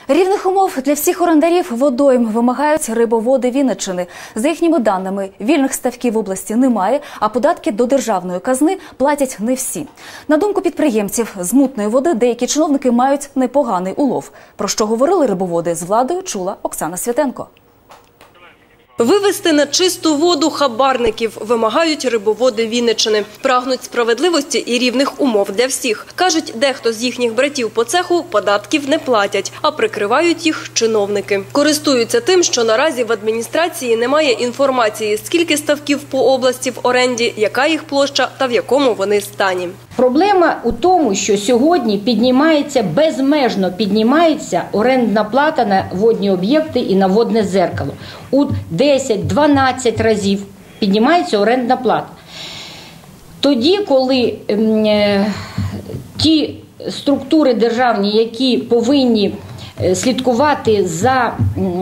Рівних умов для всіх орендарів водойм вимагають рибоводи Вінниччини. За їхніми даними, вільних ставків в області немає, а податки до державної казни платять не всі. На думку підприємців, з мутної води деякі чиновники мають непоганий улов. Про що говорили рибоводи з владою, чула Оксана Святенко. Вивести на чисту воду хабарників вимагають рибоводи Вінниччини. Прагнуть справедливості і рівних умов для всіх. Кажуть, дехто з їхніх братів по цеху податків не платять, а прикривають їх чиновники. Користуються тим, що наразі в адміністрації немає інформації, скільки ставків по області в оренді, яка їх площа та в якому вони стані. Проблема у тому, що сьогодні безмежно піднімається орендна плата на водні об'єкти і на водне дзеркало. У 10-12 разів піднімається орендна плата. Тоді, коли ті структури державні, які повинні слідкувати за,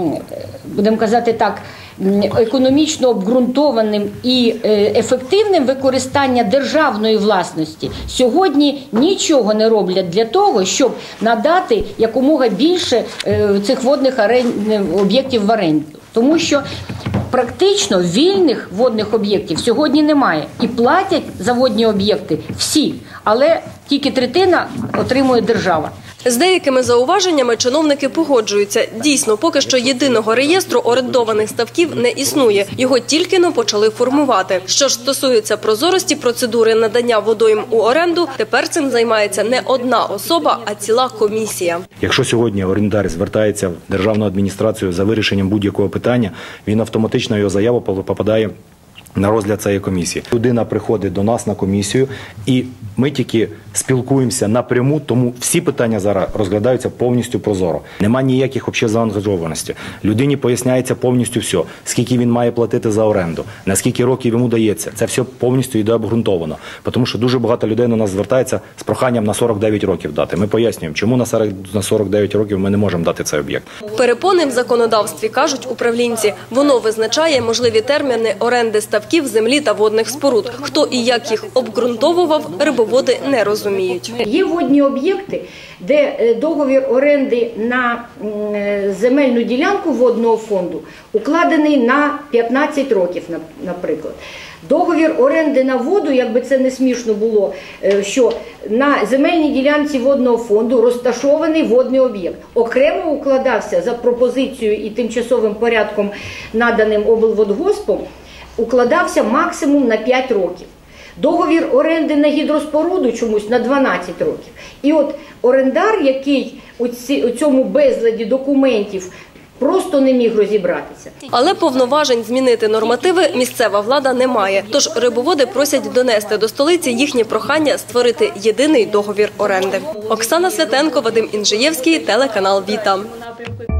будемо казати так, економічно обґрунтованим і ефективним використанням державної власності, сьогодні нічого не роблять для того, щоб надати якомога більше цих водних об'єктів в оренду. Тому що практично вільних водних об'єктів сьогодні немає. І платять за водні об'єкти всі, але тільки третина отримує держава. З деякими зауваженнями чиновники погоджуються. Дійсно, поки що єдиного реєстру орендованих ставків не існує. Його тільки-но почали формувати. Що ж стосується прозорості процедури надання водойм у оренду, тепер цим займається не одна особа, а ціла комісія. Якщо сьогодні орендар звертається в державну адміністрацію за вирішенням будь-якого питання, він автоматично, його заява попадає на розгляд цієї комісії. Людина приходить до нас на комісію, і ми тільки спілкуємося напряму, тому всі питання зараз розглядаються повністю прозоро. Нема ніяких взагалі заангажованості. Людині поясняється повністю все, скільки він має платити за оренду, на скільки років йому дається. Це все повністю йде обґрунтовано. Тому що дуже багато людей до нас звертається з проханням на 49 років дати. Ми пояснюємо, чому на 49 років ми не можемо дати цей об'єкт. Перепони в законодавстві, кажуть управлінці. Воно визначає можливі терміни оренди ставків землі та водних споруд. Хто і як їх обґрунтовував, рибоводи не розуміють. Є водні об'єкти, де договір оренди на земельну ділянку водного фонду укладений на 15 років, наприклад. Договір оренди на воду, якби це не смішно було, що на земельній ділянці водного фонду розташований водний об'єкт. Окремо укладався за пропозицією і тимчасовим порядком, наданим облводгоспом, укладався максимум на 5 років. Договір оренди на гідроспоруду чомусь на 12 років. І от орендар, який у цьому безладі документів просто не міг розібратися. Але повноважень змінити нормативи місцева влада не має. Тож рибоводи просять донести до столиці їхнє прохання створити єдиний договір оренди. Оксана Святенко, Вадим Інжиєвський, телеканал Віта.